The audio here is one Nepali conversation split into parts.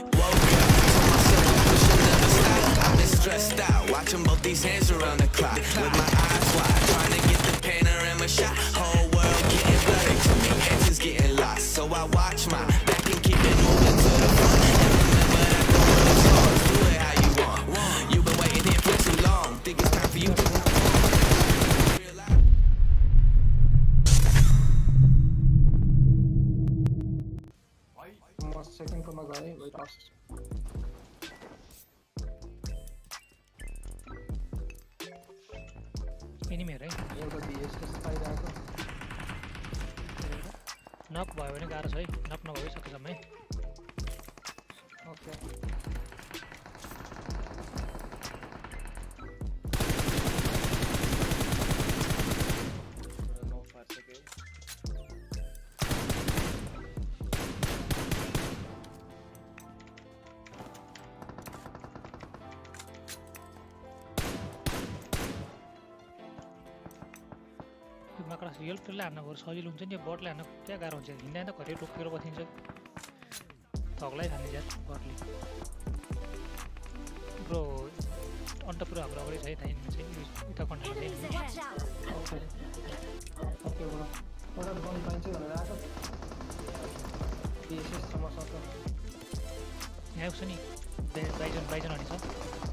Woke up, told myself to push and never stop. I've been stressed out, watching both these hands around the clock. With my eyes wide, trying to get the panorama shot. Whole world getting blurry to me, answers getting lost. So I watch my back and keep it moving to the front. And remember that the world is yours, do it how you want. You've been waiting here for too long, think it's time for you to move on. Second from a guy, wait, ask. Enemy, right? एउटा BS कस्तो पाइरहेको नक भयो भने गाह्रो छ है नक नभए सकेसम्म है ओके रियल प्लेयरले हान्न बरु सजिलो हुन्छ नि बटले हान्न क्या गाह्रो हुन्छ हिँड्दा त घरि टोकेर बसिन्छ थकलाई खाने ज्याद बटले ब्रो अन्त पुरो हाम्रो अगाडि छ है थाहा चाहिँ उता कन्ट्रोल चाहिँ ओके ब्रो एउटा गन पाइन्छ भनेर आएको बीएसएस समस्या छ यहाँ आउँछ नि बाइजन हनी छ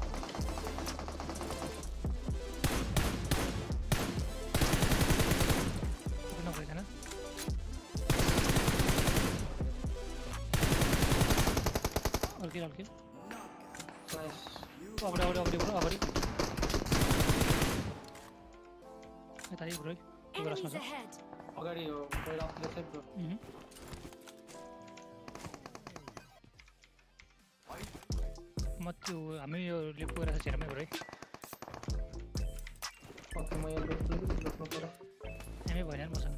Kill. Nice. Over. Tadi bro. Enemies ahead. Agadi ho. Right off the side bro. Matu, हामी यो लिप गएर छेरमै बरु है ओके म यहाँ लुक्नु पर्यो हामी भएन मसँग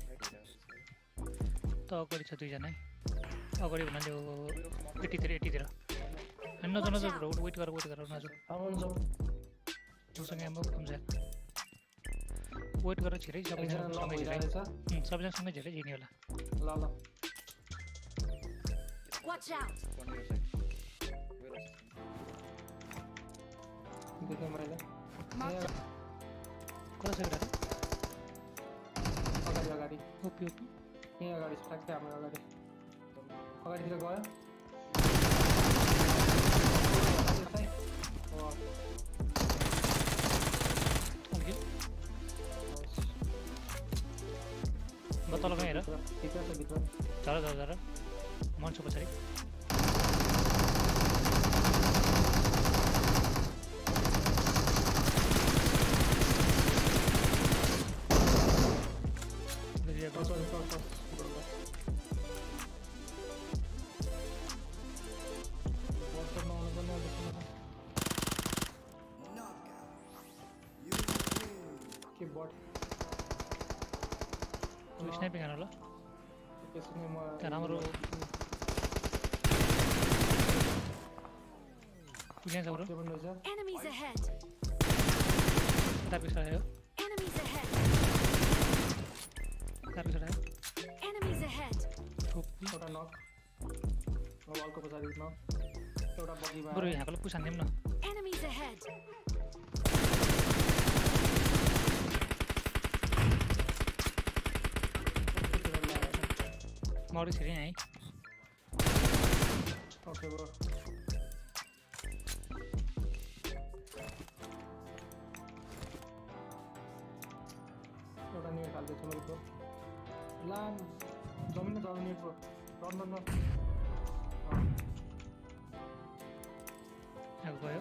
त अगाडि छ दुईजना है अगाडि भन्नाले यो 80 तिर नजाऊ ब्रो वेट गर नजाऊ आउनु मसँग एमो कम छ वेट गरेर छिरै सबैजना सँगै झिरै जिने होला ल Watch out. देखे मैले कता छ ग्रा अगाडि ओपी यहाँ अगाडि छ ठ्याक्कै हाम्रो अगाडितिर गयो बतल हेर भित्र झर मन्छु पछाडि स्नाइपिङ हान ल त्यहाँ राम्रो Enemies ahead. Enemies ahead. Enemies ahead. एउटा नक वालको पछाडि नक एउटा बगीमा बरु यहाँको पुस हान्दिम न Enemies ahead. मौरी छिरे है ओके ब्रो एउटा नियर हाल्दै छु मैले लाम जमिन जमिन ब्रो रन गयो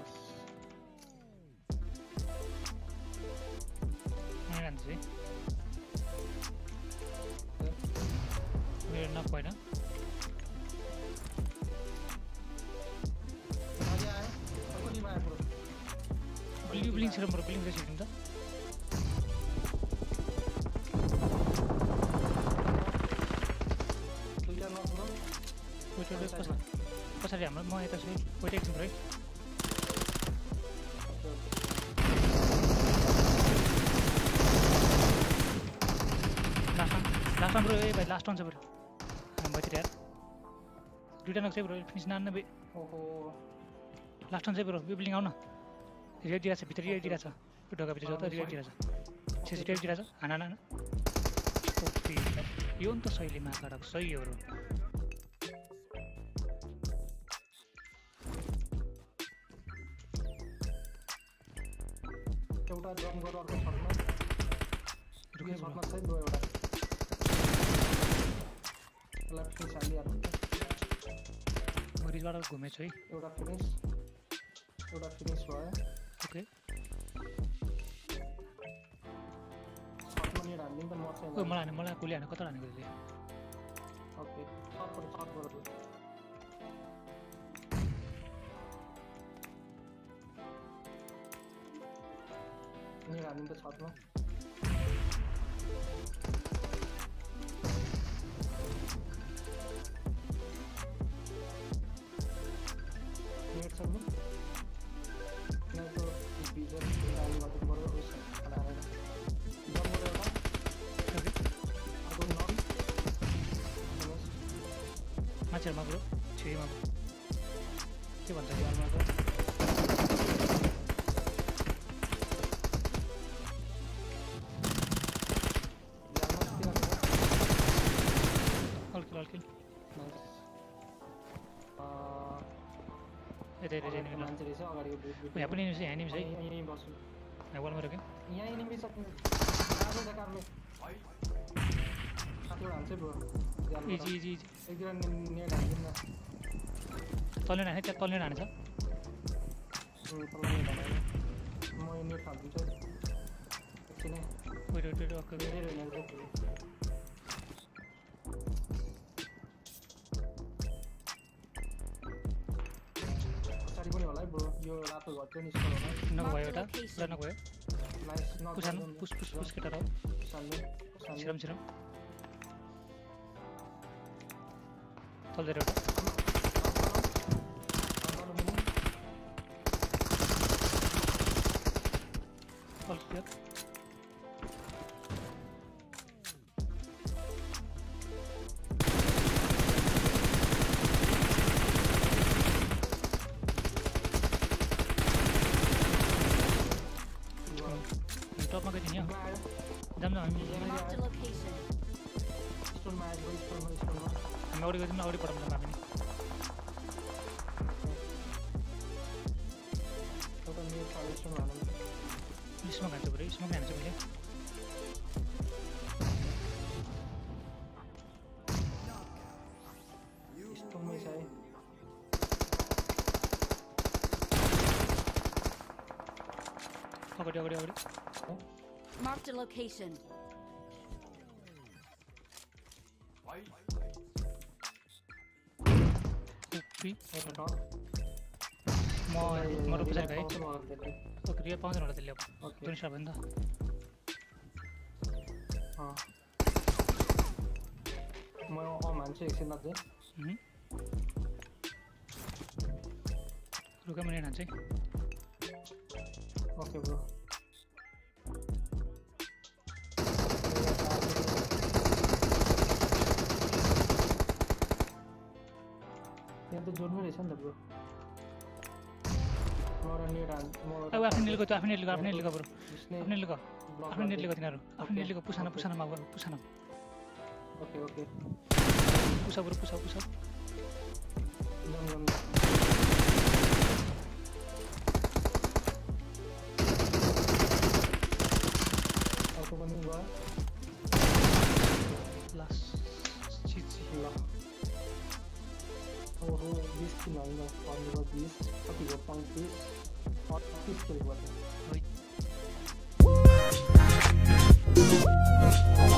है मेरो नक भएन बिल्डिङ छ मेरो बिल्डिङ रहेछ त पछाडि हाम्रो म यता छु वेट एकछिन है लास्ट ब्रो ए भाइ लास्ट वान छ ब्रो हामी भइतिर यार दुईटा नक्छ ब्रो फिनिस 99 ओहो लास्ट टाइम चाहिँ ब्रो बिल्डिङ आउन रियर दिइरहेछ भित्र रियर दिइरहेछ यो ढोका भित्र त रियर दिइरहेछ सिसिटिभी दिइरहेछ हाना हाना ओके यो नि त सहीले महाकाडको सही हो ब्रो एउटा ड्रम गरेर अर्को छटमा रुकै ब्रो छटमा चाहिँ ब्रो एउटा त्यसलाई फिनिस हालिहाल्नु म रिजबाट घुमेछु है एउटा फिनिस भयो ओके छटमा नेट हालिदिनु त मर्छ ओ मलाई कुली हाने कता हानेको त्यसले ओके छट गरेर नेट हालिदिनु त छटमा नेट सक्नु यहाँको भिजन हाल्नु गर्नु पऱ्यो उस हालेर जम गरेर ओके अर्को नन मान्छेहरूमा ब्रो छेउमा के भन्छ ध्यानमा चाहिँ अल्किल यता यता जाने मान्छे रहेछ अगाडिको यहाँ पनि एनिमी छ यहाँ एनिमी छ है यहीँ बस्छु यहाँ वालमा रोक्यो यहाँ एनिमी छ काट्नु त काट्नु कतिवटा हान्छ ब्रो इजी इजी इजी एकतिर नेट हालिदिनु न तल्ले हाने त्यहाँ तल्ले हानेछ तल नेट हालेर म यो नेट हालिदिन्छु एकछिन वेट वेट वेट ओके धेरै रहेन पछाडि पनि होला है ब्रो यो रातो घर चाहिँ निस्कनु होला नगयो एउटा ल नगयो नाइस पुसानु पुस पुस पुस केटा रह साल्नु छिरम छिरम तल्ले एउटा अल्किल टपमा गयो नि जाम जाम हामी Marked a location. स्टोनमा आएको स्टोनमा हामी अगाडि गयो अगाडि पठाउनु हामी एउटा नेट हालेर स्टोनमा हाल्नु स्मोक हान्छु बरु स्मोक हान्छु मैले स्टोनमै छ है अगाडि अगाडि अगाडि Marked a location. ओपी एउटा टप म पछाडि गएँ पाउँछ मलाई त्यसले ओके रियल पाउँदैन होला त्यसले अब ओके दुई स्टार भयो नि त म मान्छु एकछिनमा चाहिँ रुका मैले हान्छ है ओके ब्रो यहाँ त जोड्नु रहेछ नि त ब्रो मलाई नेट हाल म अब आफ्नो नेटको त्यो आफ्नो नेटको आफ्नो नेटको बरु उसले आफ्नो नेटको आफ्नो नेटको तिनीहरू आफ्नो नेटको पुसाना पुसानामा पुसाना ओके ओके पुसा बरु पुसा पुसा जम जम अर्को पनि गयो लास्ट चिज ल ओहो 20 किलो होइन 20 कति भयो 35 38 किलो भयो